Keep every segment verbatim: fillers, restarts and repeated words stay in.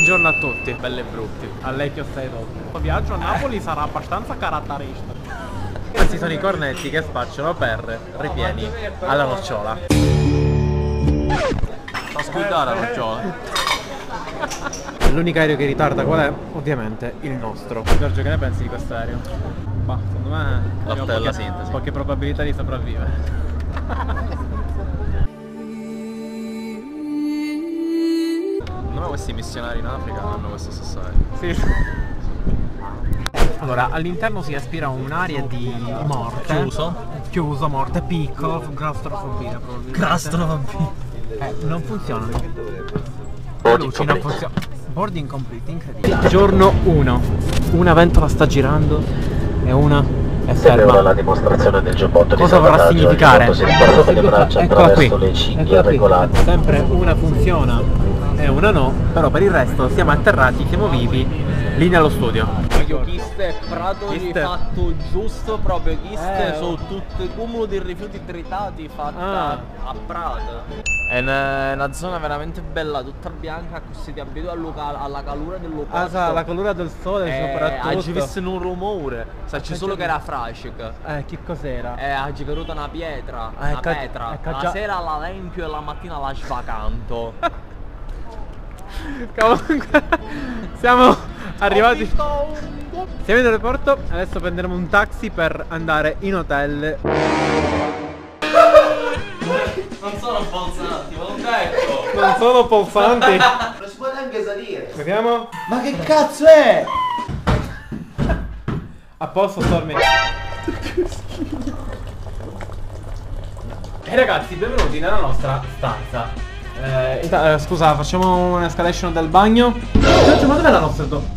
Buongiorno a tutti, belli e brutti. A lei che stai dopo. Questo viaggio a Napoli sarà abbastanza caratteristico. Questi sono i cornetti che spacciano per ripieni alla nocciola. Sta sguidata la nocciola. L'unico aereo che ritarda qual è? Ovviamente il nostro. Giorgio, che ne pensi di questo aereo? Ma secondo me abbiamo della poche, sintesi. poche probabilità di sopravvivere. Secondo me questi missionari in Africa hanno questo stesso aereo. Sì. Allora, all'interno si respira un'aria di morte. Chiuso? Chiuso, morte, piccolo, claustrofobia probabilmente. Claustrofobia. Eh, non funziona. Le luci non funziona. Boarding complete, incredibile. Giorno uno. Una ventola sta girando e una è ferma. La dimostrazione del giubbotto di Cosa vorrà salvataggio, significare? il giubbotto si sposta con le braccia Eccola qui. attraverso le cinghie Eccola qui. regolate. Sempre una funziona e una no, però per il resto siamo atterrati, siamo vivi, lì nello studio. Chiste prato Chiste. fatto giusto proprio, chiste Eh, oh. sono tutte cumulo di rifiuti tritati fatta Ah. a Prato. È una, una zona veramente bella, tutta bianca, così ti abitui al locale, alla calura del locale. Ah, sa, la colura del sole eh, soprattutto. oggi visto un rumore, sa c'è solo che era frascica. Eh, che cos'era? E oggi è venuta una pietra, Eh, una ca- pietra. eh, ca- La già- sera la l'empio e la mattina la svacanto. Comunque siamo arrivati. Siamo in aeroporto, adesso prenderemo un taxi per andare in hotel. Non sono falsanti, ma l'ho detto. Non sono pulsanti. Non si può neanche salire. Vediamo. Ma che cazzo è? A posto, Stormy. E ragazzi, benvenuti nella nostra stanza. Eh, inta- eh, scusa, facciamo un'escalation del bagno. Giorgio, ma dov'è la nostra do?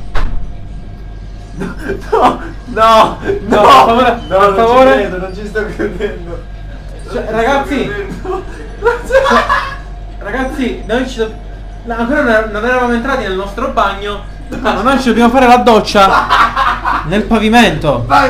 No, no, no, No, per favore, no, per non favore. ci credo, non ci sto credendo. Cioè, ragazzi, cioè, ragazzi, noi ci do- no, ancora non non eravamo entrati nel nostro bagno, ma noi ci dobbiamo fare la doccia nel pavimento. Ma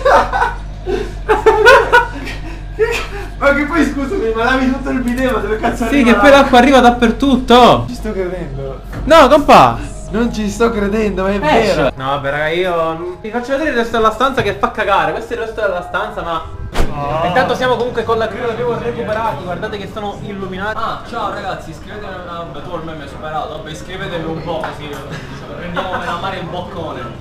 Ma che poi scusami, ma lavi tutto il bidet, ma dove cazzo Sì, arriva che poi l'acqua arriva dappertutto. Ci sto credendo. No, compà. Non ci sto credendo, ma è Esce. vero. No, vabbè, raga, io vi faccio vedere il resto della stanza che fa cagare. Questo è il resto della stanza, ma Oh. intanto siamo comunque con la crew, l'abbiamo recuperati. Guardate che sono illuminati. Ah, ciao ragazzi, iscrivetevi a... Vabbè, tu ormai mi hai superato, vabbè, iscrivetevi un po' così prendiamo a mare il boccone.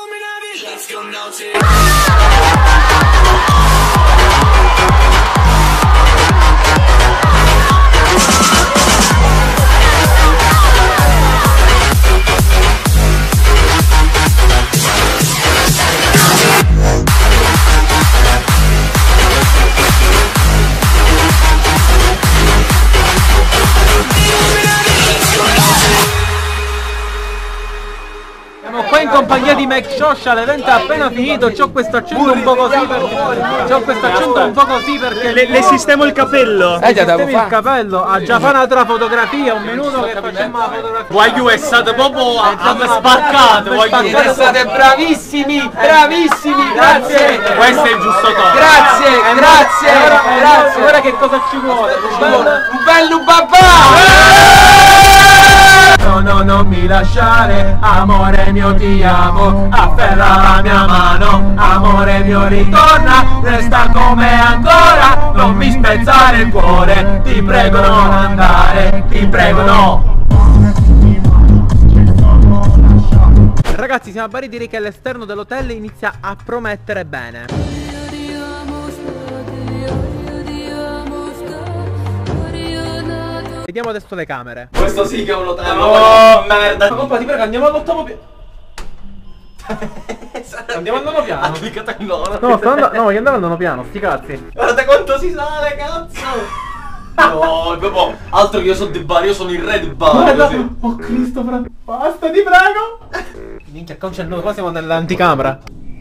Siamo qua in compagnia di Mac Shosha, l'evento è appena finito, c'ho questo accento un po' così perché c'ho questo accento un po' così perché Le, le sistemo il capello. eh, sistemi il capello, ha già fatto un'altra fotografia, un minuto che facciamo la fotografia. Voglio essere proprio a spaccato, voglio state bravissimi, bravissimi, grazie. Questo è il giusto tono. Grazie, grazie, grazie. Ora che cosa ci vuole? Un bello papà! No, no, non mi lasciare, amore mio ti amo, afferra la mia mano, amore mio ritorna, resta come ancora, non mi spezzare il cuore, ti prego non andare, ti prego no. Ragazzi, siamo a Bari, direi che l'esterno dell'hotel inizia a promettere bene. Vediamo adesso le camere. Questo sì che è un hotel. Oh merda! Ma compà, ti prego, andiamo all'ottavo piano. Andiamo al nono Ha piano. cliccato in nono. No, sto andando. No, voglio andare al nono piano, sti cazzi. Guarda quanto si sale, cazzo! No, proprio altro che io sono di Bari, io sono il re di Bari. Guarda, Così. oh Cristo, fra... basta, ti prego. Minchia, qua c'è il nodo, qua siamo nell'anticamera.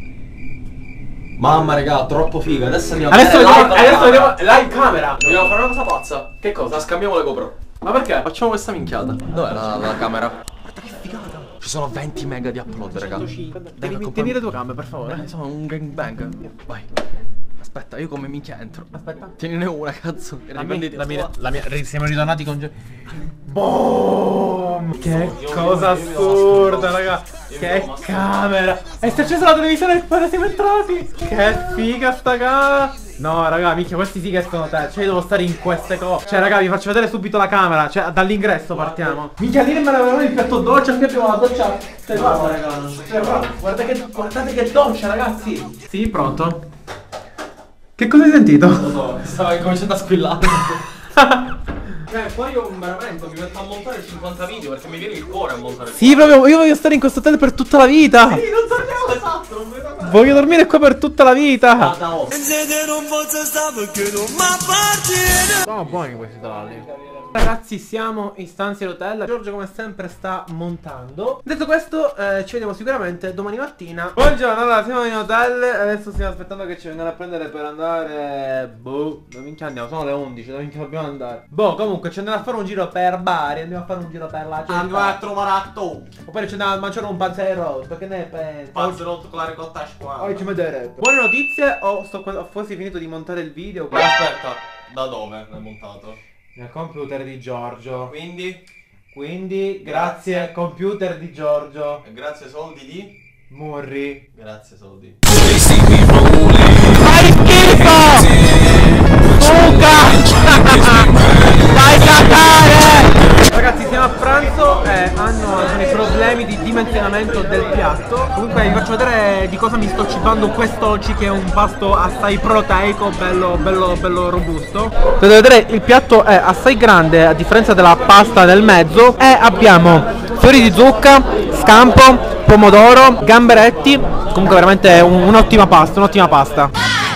Mamma raga, troppo figa. Adesso andiamo Adesso a vediamo, vedere adesso vediamo live camera. Vogliamo fare una cosa pazza? Che cosa? La scambiamo le GoPro. Ma perché? Facciamo questa minchiata. Dov'è la, la camera? Guarda che figata. Ci sono venti mega di upload, raga. Devi tenere due camere, per favore. Insomma, un gangbang. Vai. Aspetta, io come minchia entro. Aspetta. Tienine una, cazzo. La mia, la mia, la mia, siamo ritornati con... Boom! Che cosa assurda, raga. Che camera. E si è accesa la televisione e poi siamo entrati. Che figa sta camera. No, raga, minchia, questi sì che sono te. Cioè, io devo stare in queste cose. Cioè, raga, vi faccio vedere subito la camera. Cioè, dall'ingresso partiamo. Minchia, lì me l'avevano il piatto doccia. Qui abbiamo la doccia. Cioè, guarda, raga. Cioè, guarda, guarda che, guardate che doccia, ragazzi. Sì, pronto? Che cosa hai sentito? Non lo so, stava cominciando a squillare. Eh, poi io veramente mi metto a montare cinquanta video perché mi viene il cuore a montare. Sì, proprio, io voglio stare in questo hotel per tutta la vita. Sì, non torniamo, esatto, non vedo mai. Voglio dormire qua per tutta la vita. Ah, da oh. Sono buoni questi tavoli. Ragazzi, siamo in stanza d'hotel. Giorgio come sempre sta montando. Detto questo, eh, ci vediamo sicuramente domani mattina. Buongiorno, allora siamo in hotel. Adesso stiamo aspettando che ci vengano a prendere per andare. Boh, dove minchia andiamo? Sono le undici, dove minchia dobbiamo andare? Boh, comunque ci andiamo a fare un giro per Bari. Andiamo a fare un giro per la città. Andiamo a trovare a tu. Oppure ci andiamo a mangiare un panzerotto. Che ne pensi? Panzerotto con la ricotta a squadra. Oggi mi vedrete. Buone notizie, o sto ho quasi finito di montare il video. Aspetta, da dove l'hai montato? Nel computer di Giorgio. Quindi? Quindi, grazie computer di Giorgio. E grazie soldi di? Murri. Grazie soldi. Fai schifo! Suca! Vai cagare! Ragazzi, siamo a pranzo e hanno alcuni problemi di dimensionamento del piatto. Comunque vi faccio vedere di cosa mi sto cibando quest'oggi, che è un pasto assai proteico, bello bello bello robusto. Potete vedere, il piatto è assai grande a differenza della pasta nel mezzo. E abbiamo fiori di zucca, scampo, pomodoro, gamberetti. Comunque veramente un'ottima pasta, un'ottima pasta.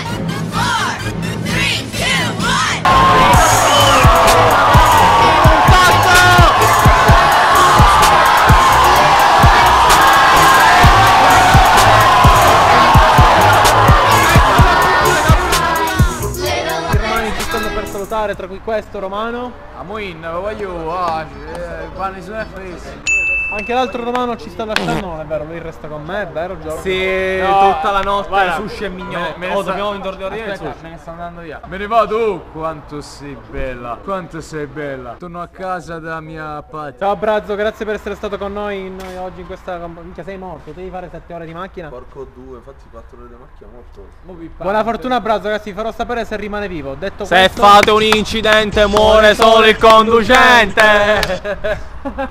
Tra cui questo Romano. Amoin, voglio, ah, pane su Netflix. Anche l'altro Romano ci sta lasciando. Non è vero, lui resta con me, è vero Giorgio? Sì, no, tutta la notte guarda, sushi e mignon. me ne Oh, sta... dobbiamo intornare il sushi. Me ne sto andando via. Me ne vado. Quanto sei bella. Quanto sei bella. Torno a casa da mia patria. Ciao Brazzo, grazie per essere stato con noi, in, oggi in questa... Minchia, sei morto, devi fare sette ore di macchina. Porco due, infatti quattro ore di macchina morto. Buona fortuna Brazzo, ragazzi, farò sapere se rimane vivo. Detto Se questo... fate un incidente muore solo il conducente.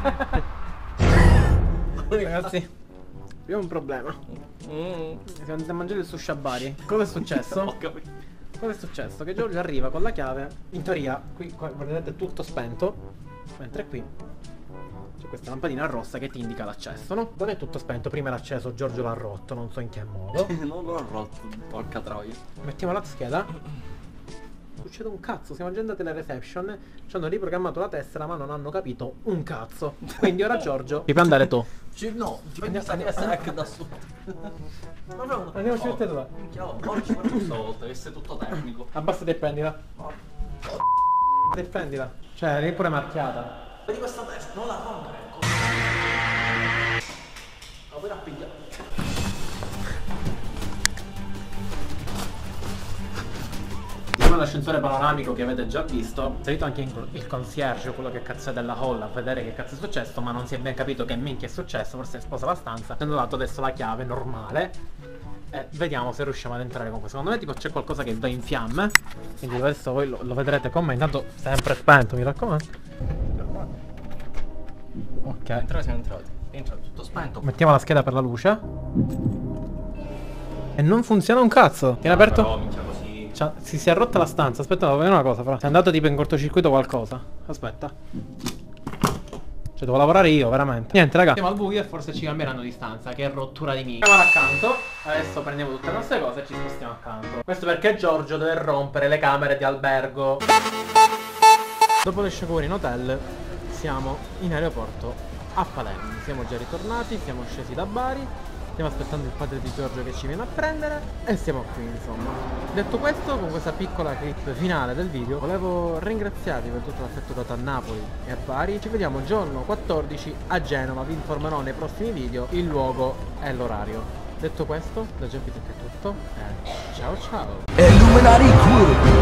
Ragazzi, abbiamo un problema. Mm. Siamo andati a mangiare il sushi a Bari. Cosa è successo? Cosa è successo? Che Giorgio arriva con la chiave. In teoria, qui qua, vedete tutto spento. Mentre qui c'è questa lampadina rossa che ti indica l'accesso, no? Non è tutto spento, prima era acceso, Giorgio l'ha rotto, non so in che modo. Non l'ho rotto, porca troia. Mettiamo la scheda. Succede un cazzo, siamo già andati alla reception. Ci hanno riprogrammato la tessera ma non hanno capito un cazzo. Quindi ora Giorgio ti puoi andare tu. No, ti prendi questa tessera anche da sotto. Andiamoci tutte due. Ora ci faccio questa volta, che sei tutto tecnico. Abbassati e prendila. E prendila. Cioè, lì pure marchiata. Vedi questa testa, non la rompere. La puoi rappigliare. L'ascensore panoramico che avete già visto, è salito anche il concierge, quello che cazzo è della hall, a vedere che cazzo è successo, ma non si è ben capito che minchia è successo, forse è esplosa la stanza. Ci hanno dato adesso la chiave normale e vediamo se riusciamo ad entrare con questo. Secondo me tipo c'è qualcosa che va in fiamme, quindi adesso voi lo, lo vedrete con me. Intanto sempre spento, mi raccomando. Ok, Entrate, siamo entrati. Entra tutto spento. mettiamo la scheda per la luce e non funziona un cazzo. Tieni aperto? Però, minchia, così. Cioè, si, si è rotta la stanza. Aspetta, devo vedere una cosa, però. È andato tipo in cortocircuito qualcosa. Aspetta. Cioè, devo lavorare io, veramente. Niente, raga. Siamo al buio e forse ci cambieranno di stanza. Che rottura di minchia. Andiamo accanto. Adesso prendiamo tutte le nostre cose e ci spostiamo accanto. Questo perché Giorgio deve rompere le camere di albergo. Dopo le sciagure in hotel, siamo in aeroporto a Palermo. Siamo già ritornati, siamo scesi da Bari. Stiamo aspettando il padre di Giorgio che ci viene a prendere e siamo qui, insomma. Detto questo, con questa piccola clip finale del video, volevo ringraziarvi per tutto l'affetto dato a Napoli e a Bari. Ci vediamo giorno quattordici a Genova, vi informerò nei prossimi video il luogo e l'orario. Detto questo, da Jumpy è tutto e ciao ciao! Illuminati crew.